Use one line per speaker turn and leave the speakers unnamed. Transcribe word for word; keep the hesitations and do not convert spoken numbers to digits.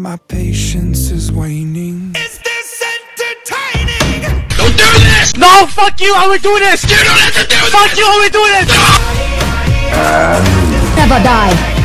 My patience is waning.
Is this entertaining?
Don't do this!
No, fuck you, I would do this!
You don't have to do this!
Fuck you, I would do this!
Never die.